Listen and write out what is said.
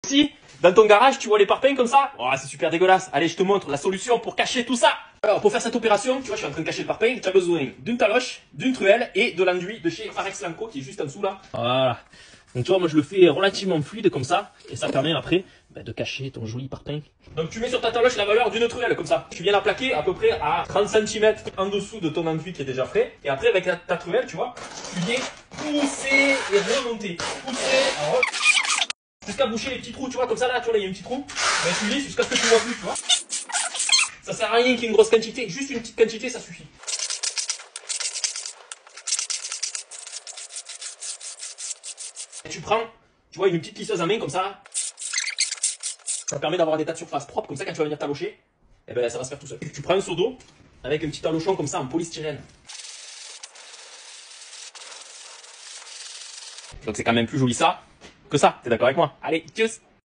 Aussi, dans ton garage, tu vois les parpaings comme ça? Oh, c'est super dégueulasse. Allez, je te montre la solution pour cacher tout ça. Alors, pour faire cette opération, tu vois, je suis en train de cacher le parpaing. Tu as besoin d'une taloche, d'une truelle et de l'enduit de chez Farex Lanco qui est juste en dessous là. Voilà. Donc, tu vois, moi, je le fais relativement fluide comme ça. Et ça permet après de cacher ton joli parpaing. Donc, tu mets sur ta taloche la valeur d'une truelle comme ça. Tu viens la plaquer à peu près à 30 cm en dessous de ton enduit qui est déjà frais. Et après, avec ta truelle, tu vois, tu viens pousser et remonter. Pousser, alors, jusqu'à boucher les petits trous, tu vois, comme ça là, tu vois, là, il y a un petit trou. Ben, tu lisses jusqu'à ce que tu vois plus, tu vois. Ça sert à rien qu'il y ait une grosse quantité, juste une petite quantité, ça suffit. Et tu prends, tu vois, une petite lisseuse à main comme ça. Ça permet d'avoir des tas de surface propres, comme ça, quand tu vas venir talocher, eh ben, ça va se faire tout seul. Tu prends un seau d'eau avec un petit talochon comme ça en polystyrène. Donc c'est quand même plus joli ça que ça, t'es d'accord avec moi? Allez, tchuss!